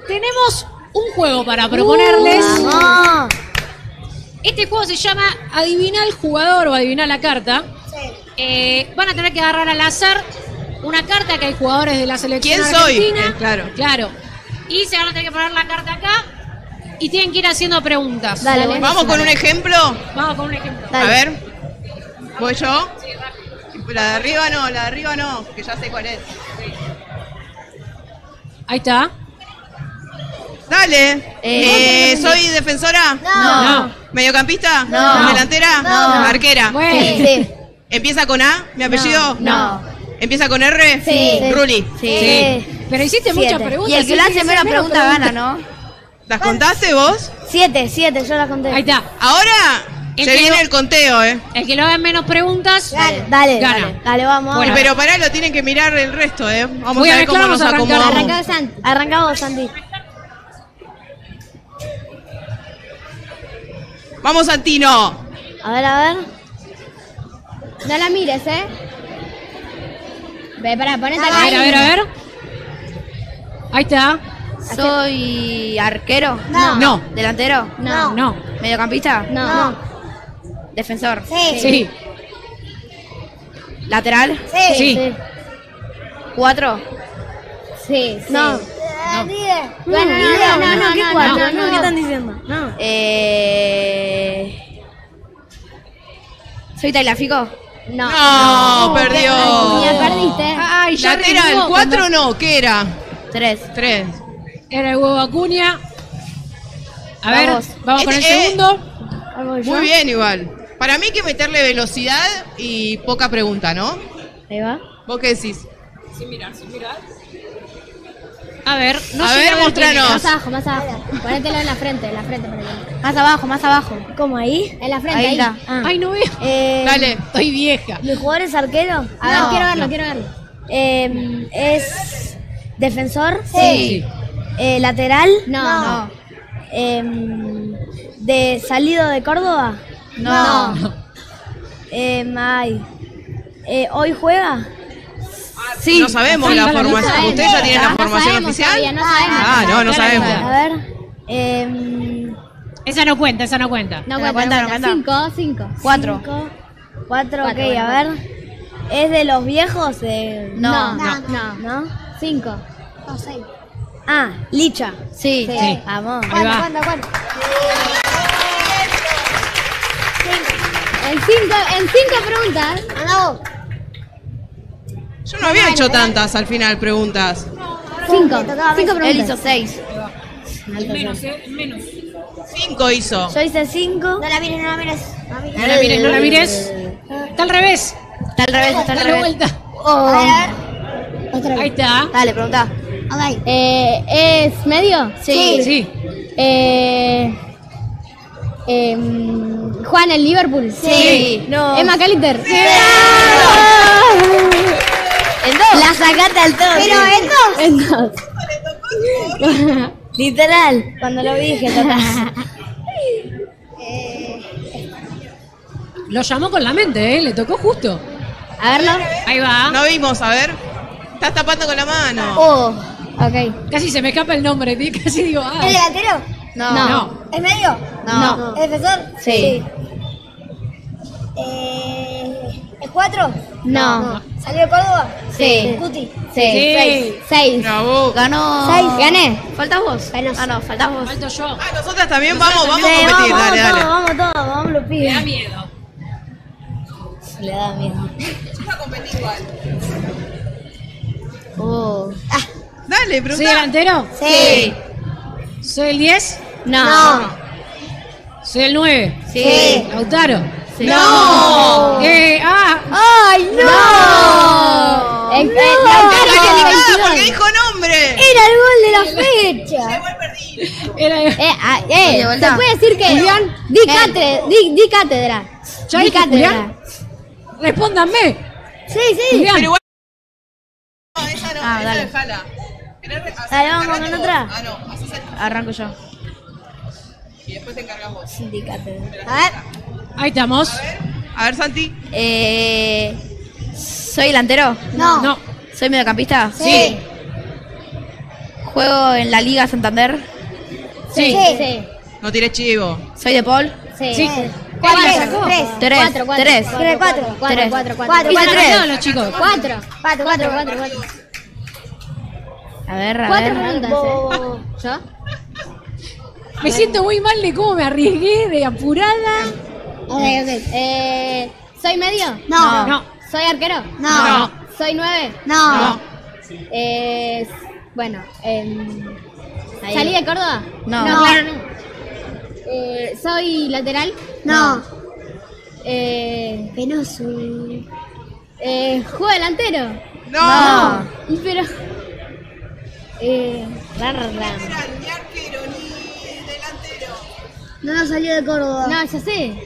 tenemos un juego para proponerles. Este juego se llama Adivina el jugador o Adivina la carta. Van a tener que agarrar al azar una carta que hay jugadores de la selección argentina. Claro. Y se van a tener que poner la carta acá y tienen que ir haciendo preguntas. Dale, ¿vamos con un ejemplo? Vamos con un ejemplo. Dale. A ver. ¿Voy yo? La de arriba no, que ya sé cuál es. Ahí está. Dale. ¿Soy defensora? No. ¿Mediocampista? No. ¿Delantera? No. ¿Arquera? Bueno. Sí. ¿Empieza con A, mi apellido? No. ¿Empieza con R? Sí. Ruli. Sí. Pero hiciste muchas preguntas. Y el que lance menos pregunta gana, ¿no? ¿Las contaste vos? 7, yo las conté. Ahí está. Ahora se viene el conteo, El que lo haga menos preguntas, Dale, gana. Dale, vamos. Bueno, pero pará, lo tienen que mirar el resto, Vamos Voy a a ver cómo mezclar, nos vamos a arrancar. acomodamos. Arrancamos, Santi. Vamos, Santino. A ver. No la mires, Ve, pará, ponete acá. A ver. Ahí está. ¿Soy arquero? No. ¿Delantero? No. ¿Mediocampista? No. ¿Defensor? Sí. ¿Lateral? Sí. ¿4? Sí. No. Bueno, no, ¿qué cuatro? No, ¿qué están diciendo? No. ¿Soy Tagliafico? No, perdió. Ya perdiste. Ay, ya ¿Lateral? renegó. 4 no, ¿qué era? 3. 3. Era el huevo Acuña. A ver, Vamos. vamos con el segundo. Muy bien, igual. Para mí hay que meterle velocidad y poca pregunta, ¿no? Ahí va. ¿Vos qué decís? Sin mirar. A ver, no A sé. ver, mostranos. Más abajo. Ponételo en la frente para allá. Más abajo. ¿Cómo ahí? En la frente, ahí. Ay, no veo. Dale. Estoy vieja. ¿Mi jugador es arquero? A ver, quiero verlo. ¿Es defensor? Sí. ¿Lateral? No. ¿De salido de Córdoba? No. ¿Hoy juega? Sí. No sabemos Sí, la no lo formación. dice. ¿Ustedes ya tienen la No formación sabemos oficial? todavía, no sabemos. No sabemos. A ver. Esa no cuenta. No cuenta. 5. 4. 4, ok, a ver. ¿Es de los viejos? No. 5. 6. Licha. Sí. Vamos. Ahí va. ¿Cuánto? En 5 preguntas. Yo no había hecho tantas al final preguntas. 5 preguntas. Él hizo 6. Menos. 5 hizo. Yo hice 5. No la mires. Está al revés. Está al revés. Dale vuelta. Otra vez. Ahí está. Dale, pregunta. ¿Es medio? Sí. ¿Juega en el Liverpool? Sí. No. ¿Es McAllister? Sí. ¿En 2? La sacaste al todo. ¿Pero en 2? En 2. Literal, cuando lo dije, total. Lo llamó con la mente, le tocó justo. A verlo. Ahí va. No vimos, a ver. Estás tapando con la mano. Ok. Casi se me escapa el nombre, casi digo, ¿Es delantero? No. ¿Es medio? No. ¿Es defensor? Sí. ¿Es 4? No. ¿Salió de Córdoba? Sí. ¿Cuti? Sí. 6. Bravo. Ganó. 6. Gané. ¿Faltas vos? No, faltas vos. Falto yo. Nosotras también vamos a competir. Vamos, Dale. Vamos todos, los Me pibes. da miedo. Le da miedo. Vamos a competir igual. Dale, ¿Soy pregunta. delantero? Sí. ¿Soy el 10? No. ¿Soy el 9? Sí. ¿Lautaro? Sí. ¡No! ¡Ay, no! Porque dijo nombre. Era el gol de la fecha. Igual perdí. Era... ¿Se puede decir que Julián? di cátedra? ¿Ya Di dije Julián? Respóndanme. Sí. Julián. Pero igual. No, esa no, esa dale. dejala. Dale, vamos con otra. No, así se... Arranco yo. Y después te encargas vos. Di cátedra. A ver. Ahí estamos. A ver, Santi. ¿Soy delantero? No. No. ¿Soy mediocampista? Sí. Juego en la Liga Santander. Sí. No tiré chivo. Soy de Paul. Sí. Cuatro. Los chicos. Cuatro. A ver. Preguntas, ¿Yo? Me siento muy mal de cómo me arriesgué, de apurada. Ok. ¿Soy medio? No. ¿Soy arquero? No. ¿Soy 9? No. Bueno, ¿salí de Córdoba? No. Claro, no. ¿Soy lateral? No. Penoso. ¿Juego delantero? No. Pero... Ni arquero ni delantero. No salió de Córdoba. No, ya sé.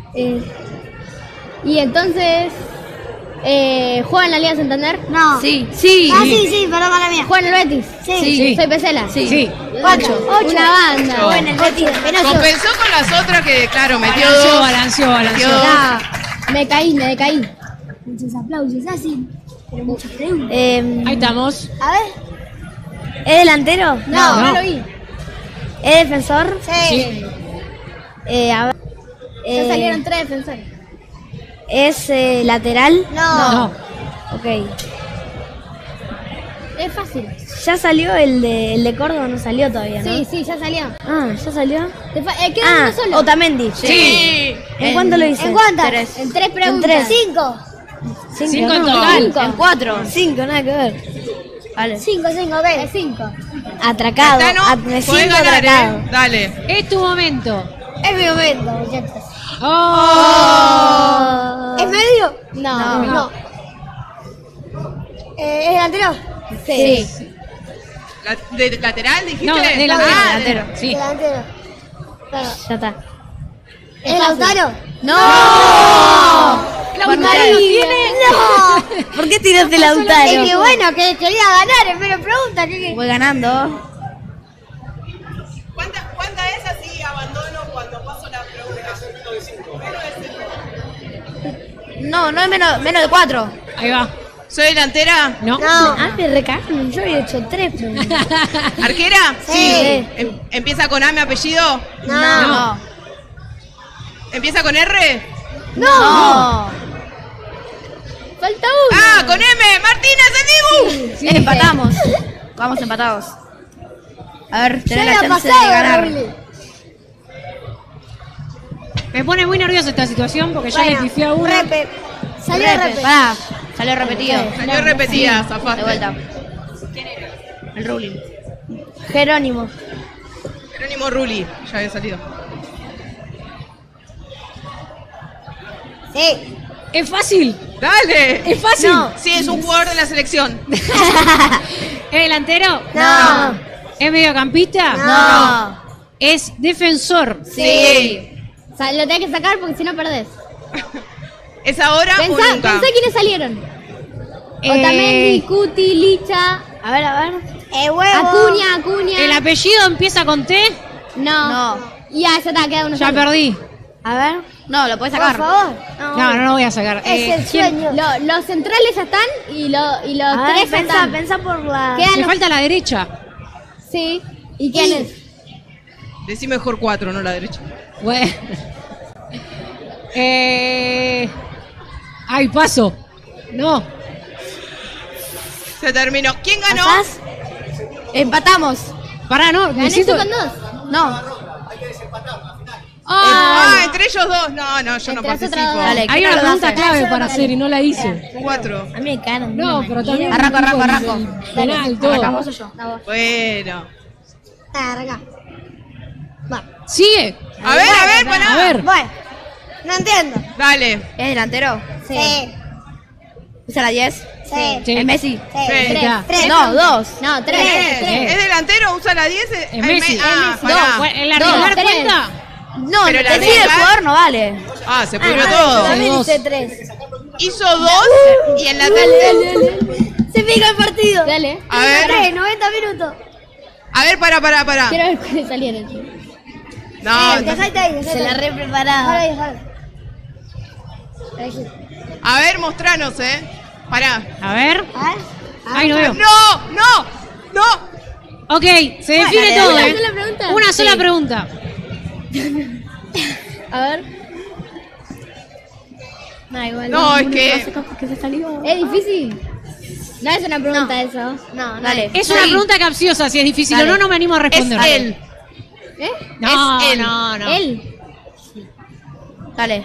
Y entonces... ¿juega en la Liga Santander? No. Sí. Perdón, mala mía. ¿Juega en el Betis? Sí. ¿Soy Pesela? Sí. 8. Una banda. Bueno, el Betis, penoso. Compensó con las otras que, claro, metió Balanceó. dos. Me decaí. Muchos aplausos, así. Pero muchas preguntas. Ahí estamos. A ver. ¿Es delantero? No lo vi. ¿Es defensor? Sí. A ver. Ya salieron 3 defensores. ¿Es lateral? No. Ok. Es fácil. ¿Ya salió el de Córdoba? No salió todavía, ¿no? Sí, ya salió. Ah, ¿ya salió? Queda uno solo. Otamendi. Sí. ¿En cuánto lo hice? ¿En cuántas? 3. En 3 preguntas. En 3. 5. 5 en total. En 4. 5, nada que ver. Vale. 5, ¿qué? Es 5. Atracado. Me Podés siento ganar, atracado. Dale. Es tu momento. Es mi momento, muchachos. ¿Es medio? No. ¿Es delantero? Sí. ¿De lateral dijiste? No, delantero. Sí. Delantero. Ya está. ¿Es Lautaro? ¡No! ¿Lautaro tiene? ¡No! ¿Por qué tiraste Lautaro? Es que bueno, que quería ganar, pero pregunta. Voy ganando. ¿Cuánta es así abandono cuando paso la pregunta? No es menos de 4. Ahí va. ¿Soy delantera? No. Me recagan. Yo había hecho 3 preguntas. ¿Arquera? Sí. ¿Empieza con A mi apellido? No. ¿Empieza con R? No. Falta uno. Ah, con M. Martínez, el Dibu. Sí. Empatamos. Vamos empatados. A ver, tenés la chance de ganar. Me pone muy nerviosa esta situación porque ya le pifié a uno. Salió repetido. Salió repetida, De zafaste. vuelta. El ruling. Jerónimo. Jerónimo Rulli, ya había salido. Sí. Es fácil. ¡Dale! Es fácil. No. Sí, es un jugador de la selección. ¿Es delantero? No. ¿Es mediocampista? No. ¿Es defensor? Sí. Lo tenés que sacar porque si no perdés. ¿Es ahora o nunca? Pensá quiénes salieron. Otamendi, Cuti, Licha. A ver. Acuña. ¿El apellido empieza con T? No. Ya está, queda uno Ya solo. perdí. A ver. No, lo puedes sacar. Por favor. No lo voy a sacar. Es el sueño. Los centrales ya están y los tres ya están. Pensá por la... Me falta la derecha. Sí. ¿Y quién es? Decí mejor 4, no la derecha. Bueno. Ay, paso. No. Se terminó. ¿Quién ganó? ¿Pasás? Empatamos. Pará, no. Gané Necesito... tú con 2. No. Entre ellos dos. No, yo no Entre participo. nosotras dos. Dale. Hay ¿qué una lo pregunta haces? clave para hacer y no la hice. 4. A mí me cagan. No, pero también... Arranco. Penal, todo. Arrancamos o yo. Bueno. Arranca. Sigue. A ver, pará. A ver. Bueno. No entiendo. Dale. ¿Es delantero? Sí. ¿Usa la 10? Sí. Sí. ¿Es Messi? Sí. Ya. No, 2. No, 3. ¿Es delantero? ¿Usa la 10? Es Messi. Ah, No, pará. bueno, ¿el arriesgar Tres. cuenta? No, Pero la decide el regla- jugador no vale. Ah, se pudrió todo. También hice 3. Hizo 2 y en la tercera... Se pica el partido. Dale. A ver, 90 minutos. a ver, pará. Quiero ver cuáles salieron. No, Dejate ahí. Se la re preparada. a ver, mostranos, Pará. A ver. Ay, no veo. No. Ok, se define todo, ¿Una sola pregunta? Una sola pregunta. A ver. No, igual. No, es que... Que se salió. ¿Es difícil? No es una pregunta eso. No, dale. Es una pregunta capciosa, si es difícil Dale. o no me animo a responder. Es él. ¿Eh? No, Es él. no. Él. Dale.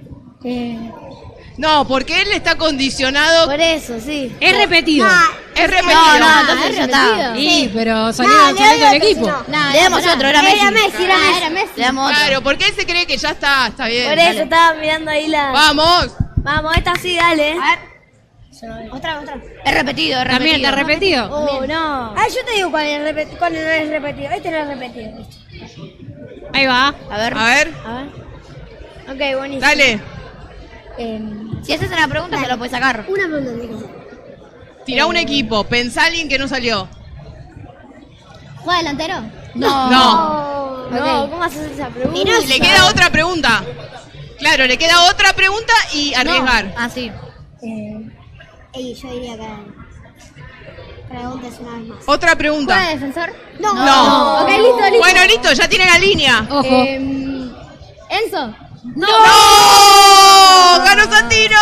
No, porque él está condicionado. Por eso, sí. Es repetido. Es repetido. No, entonces ya está. Sí, pero salió del equipo. Le damos otro, era Messi. Era Messi. Le damos otro. Claro, porque él se cree que ya está bien. Por eso estaba mirando ahí la... ¡Vamos! Vamos, esta sí, dale. A ver. Otra. Es repetido, es También está repetido. Oh, no. Ah, yo te digo cuál no es repetido. Este no es repetido. Ahí va. A ver. A ver, Ok, buenísimo. dale. Si haces una pregunta, se lo puedes sacar. Una pregunta, digo. Tirá un equipo. Pensá a alguien que no salió. ¿Juega delantero? No. No, ¿cómo haces esa pregunta? Y le queda otra pregunta. Claro, le queda otra pregunta y arriesgar. Ah, sí. Yo diría que... Preguntas una vez más. Otra ¿Juega pregunta. de defensor? No. Ok, listo. Bueno, listo, ya tiene la línea. Ojo. Enzo. ¡No! ¡Ganó Santino!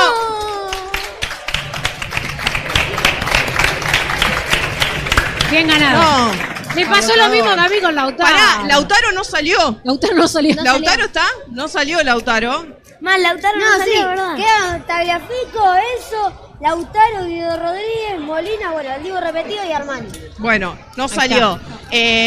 Bien ganado. No. Me pasó lo mismo que a mí con Lautaro. Pará, Lautaro no salió. Lautaro no salió. ¿Lautaro está? No salió Lautaro. Más Lautaro no, No, salió, sí. ¿verdad? Quedan Tagliafico, Enzo, Lautaro, Guido Rodríguez, Molina, bueno, el Diego repetido y Armani. Bueno, no está. salió.